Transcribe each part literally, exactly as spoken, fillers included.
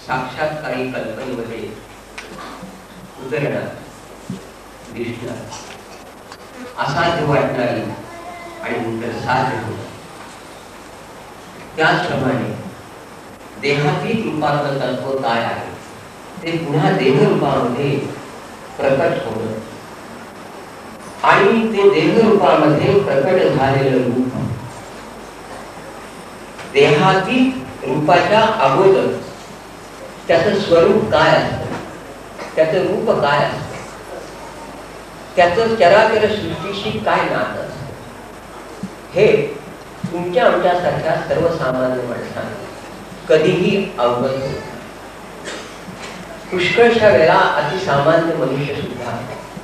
साक्षात्कारी कल्पनेमध्ये उतरणार, दिसणार, असाध्य वाटणारी आणि नंतर साध्य होणार. त्याचप्रमाणे देहातीत रूपातलं तत्व काय आहे ते पुन्हा देहरूपामध्ये प्रकट होणं आणि ते देहरूपामध्ये प्रकट झालेलं रूप देहातीत रूपाच्या अगोदर त्याचं स्वरूप काय असतं, त्याचं रूप काय असतं, त्याचं चराचर सृष्टीशी काय नातं असतं, हे तुमच्या आमच्यासारख्या सर्वसामान्य माणसांना कधीही अवगत होत. पुष्कळशा वेळा अतिसामान्य मनुष्य सुद्धा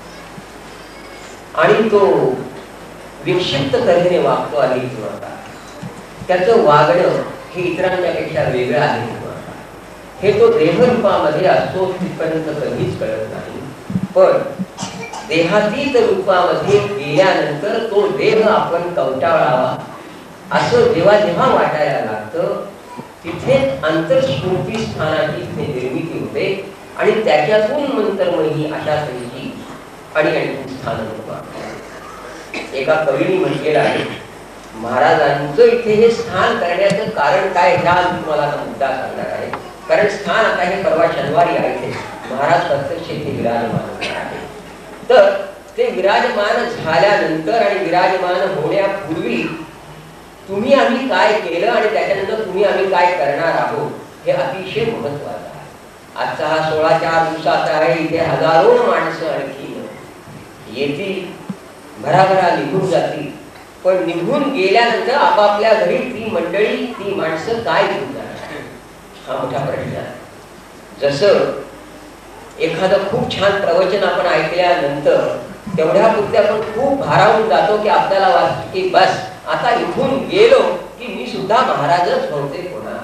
आणि तो विक्षिप्त तऱ्हेने वागतो आहे किंवा त्याचं वागणं हे इतरांच्या पेक्षा वेगळं आहे किंवा हे तो देहरूपामध्ये असतो तिथपर्यंत कधीच कळत नाही. पण देहातीत रूपामध्ये गेल्यानंतर तो देह आपण कवटाळावा असं जेव्हा जेव्हा वाटायला लागतं तिथे अंतर्स्फूर्ती स्थानाची तिथे निर्मिती होते आणि त्याच्यातून नंतर मग ही अशा तऱ्हेची आणि आणखी स्थान निर्माण. एका कवीने म्हटलेलं आहे, महाराजांचं इथे हे स्थान करण्याचं कारण काय ह्या तुम्हाला मुद्दा सांगणार आहे. कारण स्थान आता हे परवा शनिवारी आहे, महाराज प्रत्यक्ष इथे विराजमान आहे. तर ते विराजमान झाल्यानंतर आणि विराजमान होण्यापूर्वी तुम्ही आम्ही काय केलं आणि त्याच्यानंतर तुम्ही आम्ही काय करणार आहोत हे अतिशय महत्वाचं आहे. आजचा हा सोळा चार दिवसाचा आहे, इथे हजारो माणसं आणखी येतील, भराभरा निघून जातील. पण निघून गेल्यानंतर आपापल्या घरी ती मंडळी ती माणसं काय घेऊन जाणार हा मोठा प्रश्न आहे. जसं एखादं खूप छान प्रवचन आपण ऐकल्यानंतर तेवढ्या पुरते आपण खूप भारावून जातो की आपल्याला वाटतं की बस आता इथून गेलो की मी सुद्धा महाराजच बहुतेक होणार.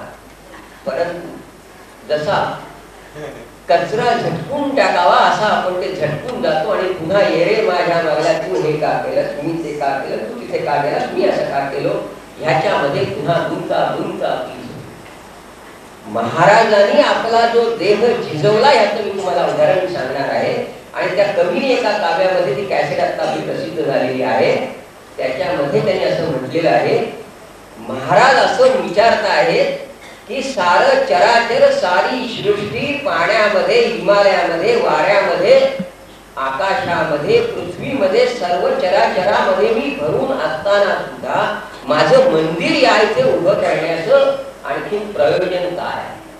परंतु जसा कचरा झटकून टाकावा असा आपण ते झटकून जातो आणि पुन्हा ये रे माझ्या मागल्या तू हे का केलं, मी ते का केलं, तू तिथे का केलं, मी असं का केलो, ह्याच्यामध्ये पुन्हा गुंता गुंता. महाराजांनी आपला जो देह झिजवला याचं मी तुम्हाला उदाहरण सांगणार आहे. आणि त्या कवीने एका काव्यामध्ये ती कॅसेट आता प्रसिद्ध झालेली आहे, त्याच्यामध्ये त्यांनी असं म्हटलेलं आहे, महाराज असं विचारत आहेत की सारं चराचर सारी सृष्टी पाण्यामध्ये, हिमालयामध्ये, वाऱ्यामध्ये, आकाशामध्ये, पृथ्वीमध्ये सर्व चराचरामध्ये मी भरून असताना सुद्धा माझं मंदिर या इथे उभं करण्याचं आणखी प्रयोजन काय,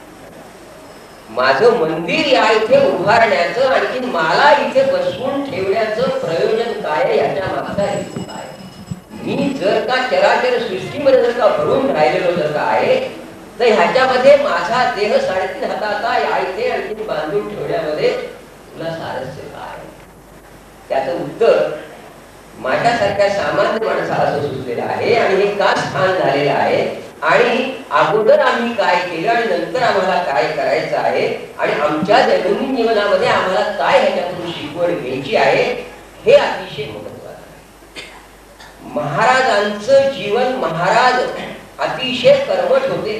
माझं मंदिर या इथे उभारण्याचं आणखी मला इथे बसवून ठेवण्याचं प्रयोजन काय, याच्या मागचा हेतू काय. मी जर का चराचर सृष्टीमध्ये जर का भरून राहिलेलो जर का आहे तर ह्याच्यामध्ये माझा देह साडेतीन हाताचा या इथे आणखी बांधून ठेवण्यामध्ये तुला सारस्य काय. त्याचं उत्तर माझ्यासारख्या सामान्य माणसाला असं सुचलेलं आहे आणि हे का स्थान झालेलं आहे आणि अगोदर आम्ही काय केलं आणि नंतर आम्हाला काय करायचं आहे आणि आमच्या दैनंदिन जीवनामध्ये आम्हाला काय ह्याच्यातून शिकवण घ्यायची आहे हे अतिशय महत्त्वाचं आहे. महाराजांचं जीवन, महाराज अतिशय कर्मठ होते,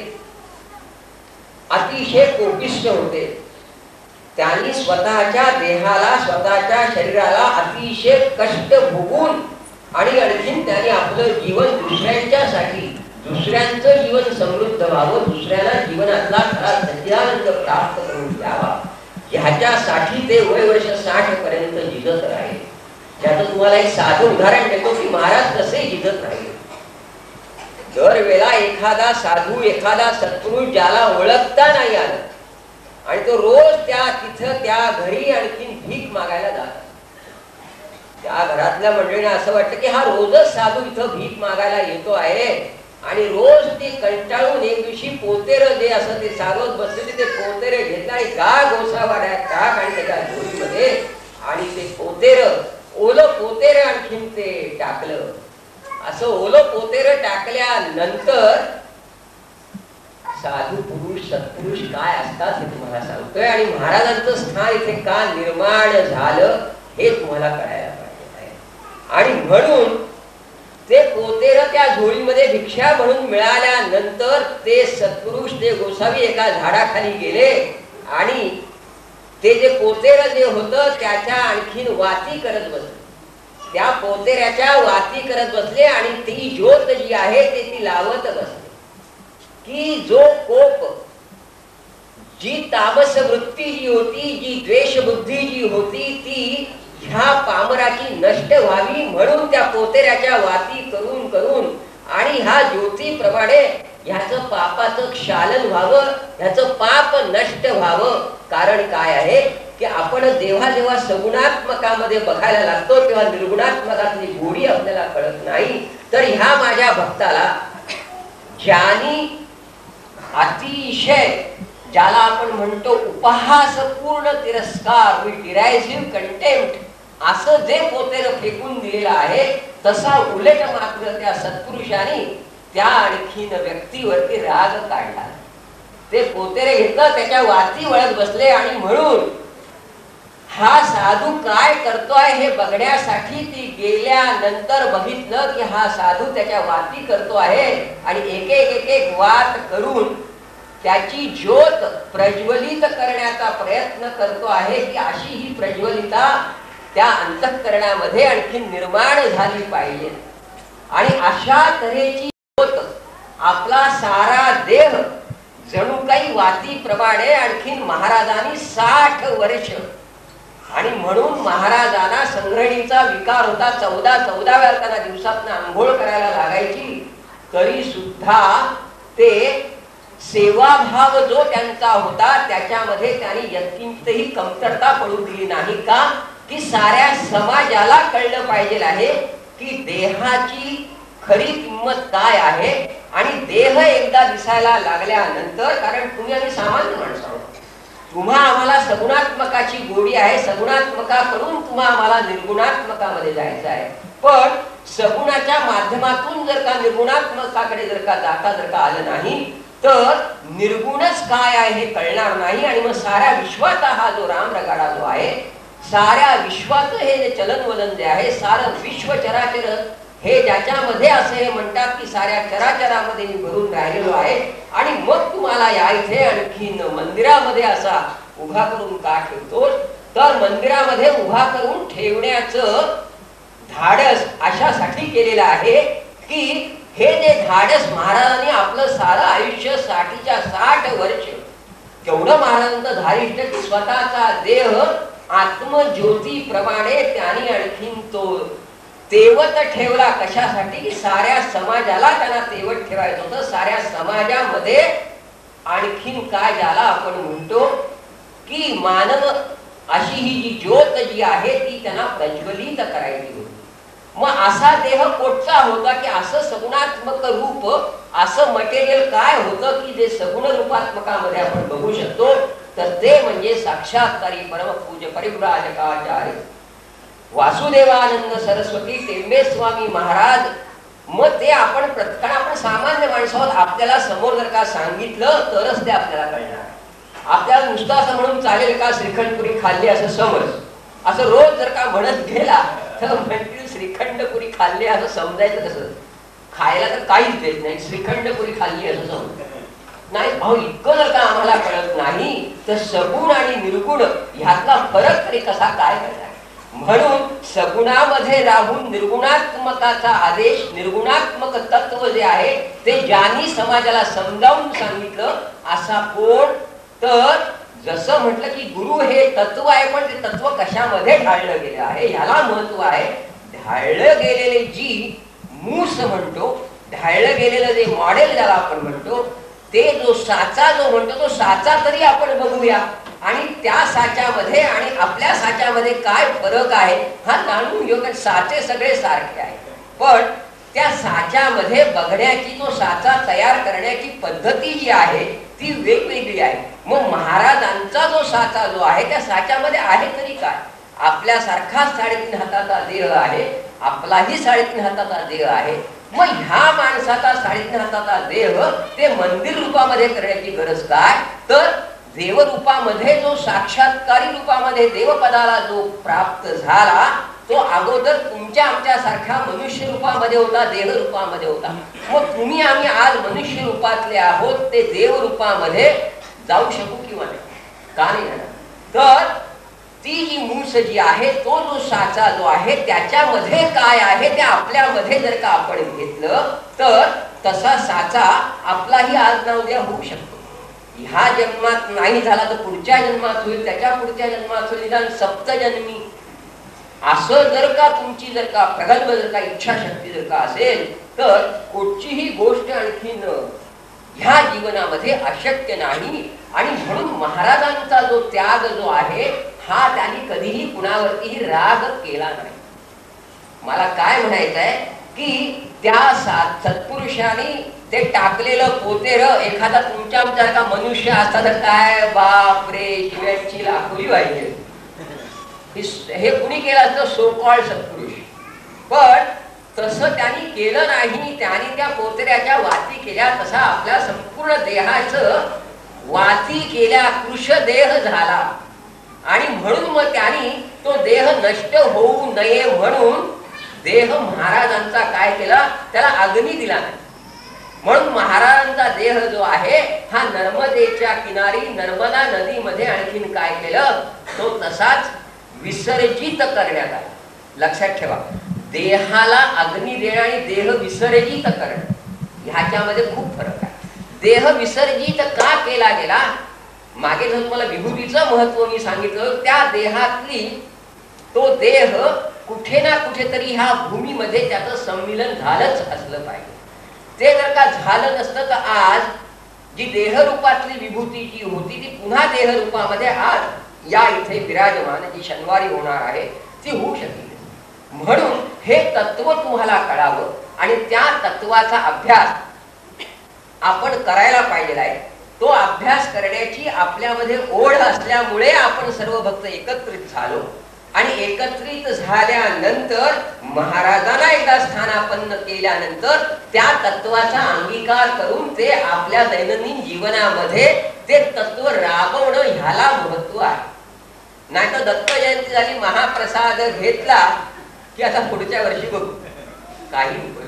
अतिशय कोपिष्ठ होते. त्यांनी स्वतःच्या देहाला, स्वतःच्या शरीराला अतिशय कष्ट भोगून आणि आणखीन त्यांनी आपलं जीवन दुसऱ्यांच्यासाठी, दुसऱ्यांचं जीवन समृद्ध व्हावं, दुसऱ्याला जीवनातला खरा सच्चिदानंद प्राप्त करून द्यावा ह्याच्यासाठी ते वय वर्ष साठ पर्यंत झिजत राहिले. त्याचं तुम्हाला एक साधं उदाहरण देतो की महाराज कसे झिजत राहिले. दर वेळा एखादा साधू, एखादा सत्पुरुष ज्याला ओळखता नाही आलं आणि तो रोज त्या तिथं त्या घरी आणखी भीक मागायला जातात. त्या घरातल्या मंडळीने असं वाटतं की हा रोजच साधू इथं भीक मागायला येतो आहे आणि रोज ते कंटाळून एक दिवशी पोतेर जे असं ते सारवत बसलेले ते पोतेरे घेतला आणि का गोसावाड्यात टाक आणि त्याच्या झोळीमध्ये आणि ते पोतेर ओलं पोतेर आणखीन ते टाकलं. असं ओलं पोतेर टाकल्यानंतर साधू पुरुष सत्पुरुष काय असतात हे तुम्हाला सांगतोय आणि महाराजांचं स्थान इथे का निर्माण झालं हे तुम्हाला कळायला पाहिजे. आणि म्हणून ते पोतेर त्या झोळीमध्ये भिक्षा म्हणून मिळाल्यानंतर ते सत्पुरुष ते गोसावी एका झाडाखाली गेले आणि ते जे पोतेर जे होतं त्याच्या आणखीन वाती करत बसले. त्या पोतेऱ्याच्या वाती करत बसले आणि ती ज्योत जी आहे ते ती लावत बसले की जो कोप, जी तामस वृत्ती जी होती, जी द्वेष बुद्धी जी होती ती ह्या पामराची नष्ट व्हावी म्हणून त्या पोतेऱ्याच्या वाती करून करून आणि ह्या ज्योतीप्रमाणे ह्याचं पापाचं क्षालन व्हावं, ह्याचं पाप नष्ट व्हावं. कारण काय आहे की आपण जेव्हा जेव्हा सगुणात्मकामध्ये बघायला लागतो तेव्हा निर्गुणात्मकातली गोडी आपल्याला कळत नाही. तर ह्या माझ्या भक्ताला ज्यानी अतिशय, ज्याला आपण म्हणतो उपहासपूर्ण तिरस्कार, डिरायझिव्ह कंटेम्प्ट, असं जे पोतेर फेकून दिलेलं आहे तसा उलट मात्र त्या सत्पुरुषांनी त्या आणखीन व्यक्तीवरती राग काढला. ते पोतेरे घेतलं, त्याच्या वाती वळत बसले आणि म्हणून हा साधू काय करतोय हे बघण्यासाठी ती गेल्यानंतर बघितलं की हा साधू त्याच्या वाती करतो आहे आणि एक एक एक एक वात करून त्याची ज्योत प्रज्वलित करण्याचा प्रयत्न करतो आहे की अशी ही प्रज्वलिता त्या अंतःकरणामध्ये आणखी निर्माण झाली पाहिजे. आणि अशा तऱ्हेची ज्योत आपला सारा देह जणू काही वातीप्रमाणे आणखीन महाराजांनी साठ वर्ष, आणि म्हणून महाराजांना संग्रहणीचा विकार होता. चौदा चौदा वेळा त्यांना दिवसातनं आंघोळ करायला लागायची, तरी सुद्धा ते सेवाभाव जो त्यांचा होता त्याच्यामध्ये त्यांनी यत्किंचितही कमतरता पडू दिली नाही. का की साऱ्या समाजाला कळलं पाहिजे आहे की देहाची खरी किंमत काय आहे. आणि देह एकदा दिसायला लागल्यानंतर, कारण तुम्ही आम्ही सामान्य माणसं आहोत, तुम्हा आम्हाला सगुणात्मकाची गोडी आहे, सगुणात्मकाकडून तुम्हा आम्हाला निर्गुणात्मकामध्ये जायचं आहे. पण सगुणाच्या माध्यमातून जर का निर्गुणात्मकाकडे जर का जाता जर का आलं नाही तर निर्गुणच काय आहे हे कळणार नाही. आणि मग साऱ्या विश्वाचा हा जो रामरगाडा जो आहे, साऱ्या विश्वाचं हे जे चलनवलन जे आहे, सारं विश्व चराचर हे ज्याच्यामध्ये असे हे म्हणतात की साऱ्या चराचरामध्ये मी भरून राहिलेलो आहे, आणि मग तुम्हाला या इथे आणखीन मंदिरामध्ये असा उभा करून का ठेवतो. तर मंदिरामध्ये उभा करून ठेवण्याचं धाडस अशासाठी केलेलं आहे की हे जे धाडस महाराजांनी आपलं सारं आयुष्य साठीच्या साठ वर्ष केवढं महाराजांचं धारिष्ट की स्वतःचा देह आत्मज्योतीप्रमाणे त्यांनी आणखीन तो तेवत ठेवला. कशासाठी की साऱ्या समाजाला त्यांना तेवत ठेवायचं होतं. साऱ्या समाजामध्ये आणखीन काय ज्याला आपण म्हणतो की मानव अशी ही जी ज्योत जी आहे ती त्यांना प्रज्वलित करायची होती. मग असा देह कोटचा होता की असं सगुणात्मक रूप, असं मटेरियल काय होतं की जे सगुण रूपात्मकामध्ये आपण बघू शकतो, तर ते म्हणजे साक्षात्कारी परमपूज्य परिव्राजकाचार्य वासुदेवानंद सरस्वती टेंबे स्वामी महाराज. मग ते आपण प्रत्येक आपण सामान्य माणसं आहोत, आपल्याला समोर जर का सांगितलं तरच ते आपल्याला कळणार. आपल्याला नुसतं असं म्हणून चालेल का श्रीखंडपुरी खाल्ली असं समज, असं रोज जर का म्हणत गेला तर म्हणतील श्रीखंडपुरी खाल्ली असं समजायचं कसं. खायला तर काहीच देत नाही, श्रीखंडपुरी खाल्ली असं समजायचं नाही. भाऊ इतकं जर का आम्हाला कळत नाही तर सगुण आणि निर्गुण ह्यातला फरक तरी कसा काय करणार. म्हणून सगुणामध्ये राहून निर्गुणात्मकाचा आदेश, निर्गुणात्मक तत्व जे आहे ते ज्यांनी समाजाला समजावून सांगितलं असा कोण, तर जसं म्हटलं की गुरु हे तत्व आहे, पण ते तत्व कशामध्ये ढाळलं गेलं आहे ह्याला महत्व आहे. ढाळलं गेलेले जी मूस म्हणतो, ढाळलं गेलेलं जे मॉडेल ज्याला आपण म्हणतो, ते जो साचा जो म्हणतो तो साचा तरी आपण बघूया आणि त्या साच्यामध्ये आणि आपल्या साच्यामध्ये काय फरक आहे हा जाणून घेऊ. साचे सगळे सारखे आहे, पण त्या साच्यामध्ये बघण्याची, तो साचा तयार करण्याची पद्धती जी आहे ती वेगवेगळी आहे. मग महाराजांचा जो साचा जो आहे त्या साच्यामध्ये आहे तरी काय. आपल्यासारखा साडेतीन हाताचा देह आहे, आपलाही साडेतीन हाताचा देह आहे. मग ह्या माणसाचा साडेतीन हाताचा देह ते मंदिर रूपामध्ये करण्याची गरज काय, तर देवरूपामध्ये जो साक्षात्कारी रूपामध्ये देवपदाला जो प्राप्त झाला तो अगोदर तुमच्या आमच्या सारख्या मनुष्य रूपामध्ये होता, देह रूपामध्ये होता. मग तुम्ही आम्ही आज मनुष्य रूपातले आहोत, ते देव रूपामध्ये जाऊ शकू किंवा नाही? का नाही जाणार? तर ती जी मूस जी आहे, तो जो साचा जो आहे, त्याच्यामध्ये काय आहे ते आपल्यामध्ये जर का आपण घेतलं तर तसा साचा आपलाही आज ना उद्या होऊ शकतो. ह्या जन्मात नाही झाला तर पुढच्या जन्मात होईल, त्याच्या पुढच्या जन्मात होईल, निदान सप्तजन्मी. असं जर का तुमची जर का प्रगल्भ जर का इच्छाशक्ती जर का असेल तर कुठचीही गोष्ट आणखीन ह्या जीवनामध्ये अशक्य नाही. आणि म्हणून महाराजांचा जो त्याग जो आहे हा त्यांनी कधीही कुणावरतीही राग केला नाही. मला काय म्हणायचं आहे की त्या सत्पुरुषांनी ते टाकलेलं पोतेर एखादा तुमच्या आमच्या मनुष्य असता तर काय बाप रे शिव्याची लाखोली पाहिजे. हे कुणी केलं असतं? सो कॉल्ड सत्पुरुष. पण तसं त्यांनी केलं नाही. त्यांनी त्या पोतऱ्याच्या वाती केल्या. तसा आपल्या संपूर्ण देहाचं वाती केल्या, कृश देह झाला. आणि म्हणून मग त्यांनी तो देह नष्ट होऊ नये म्हणून देह महाराजांचा काय केला? त्याला अग्नी दिला नाही. म्हणून महाराजांचा देह जो आहे हा नर्मदेच्या किनारी नर्मदा नदीमध्ये आणखीन काय केलं? तो तसाच विसर्जित करण्यात आला. लक्षात ठेवा, देहाला अग्नी देणं आणि देह विसर्जित करणं ह्याच्यामध्ये खूप फरक आहे. देह विसर्जित का केला गेला? मागे जर तुम्हाला विभूतीचं महत्व मी सांगितलं, त्या देहातली तो देह कुठे ना कुठेतरी ह्या भूमीमध्ये त्याचं संमिलन झालंच असलं पाहिजे. ते जर का झालं नसतं तर आज जी देहरूपातली विभूती जी होती ती पुन्हा देहरूपामध्ये आज या इथे विराजमान जी शनिवारी होणार आहे ती होऊ शकते. म्हणून हे तत्व तुम्हाला कळावं आणि त्या तत्वाचा अभ्यास आपण करायला पाहिजे आहे. तो अभ्यास करण्याची आपल्यामध्ये ओढ असल्यामुळे आपण सर्व भक्त एकत्रित झालो. आणि एकत्रित झाल्यानंतर महाराजांना एकदा स्थानापन्न केल्यानंतर त्या तत्वाचा अंगीकार करून ते आपल्या दैनंदिन जीवनामध्ये ते तत्व राबवणं ह्याला महत्व आहे. नाही तर दत्त जयंती झाली, महाप्रसाद घेतला की आता पुढच्या वर्षी बघू, काही उपयोग.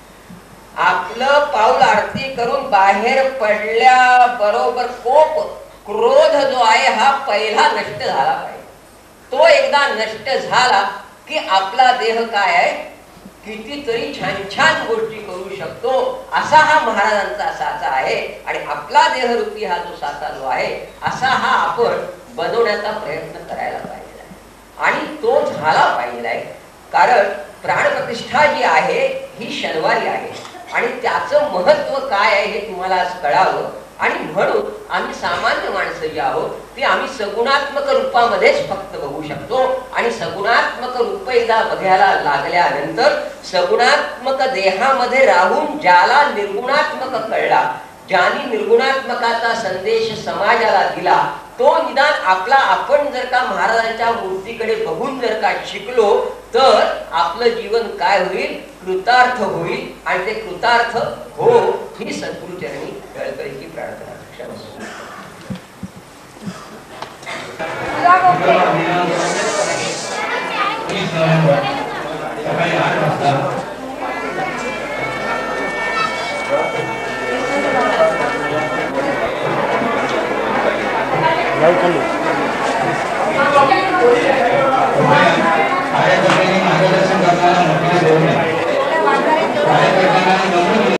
आपलं पाऊल आरती करून बाहेर पडल्या बरोबर कोप क्रोध जो आहे हा पहिला नष्ट झाला पाहिजे. तो एकदा नष्ट झाला की आपला देह काय आहे, कितीतरी छान छान गोष्टी करू शकतो असा हा महाराजांचा साचा आहे. आणि आपला देहरूपी हा जो साचा जो आहे असा हा आपण बनवण्याचा प्रयत्न करायला पाहिजे आणि तो झाला पाहिजे. कारण प्राणप्रतिष्ठा जी आहे ही शनिवारी आहे आणि त्याचं महत्व काय आहे हे तुम्हाला आज कळावं. आणि म्हणून आम्ही सामान्य माणसं जी आहोत ती आम्ही सगुणात्मक रूपामध्येच फक्त बघू शकतो. आणि सगुणात्मक रूप एकदा बघायला लागल्यानंतर सगुणात्मक देहामध्ये राहून ज्याला निर्गुणात्मक कळला, ज्याने निर्गुणात्मकाचा संदेश समाजाला दिला, तो निदान आपला आपण जर का महाराजांच्या मूर्तीकडे बघून जर का शिकलो तर आपलं जीवन काय होईल, कृतार्थ होईल. आणि ते कृतार्थ हो ही सद्गुरुचरणी कळकळीची प्रार्थना. Welcome.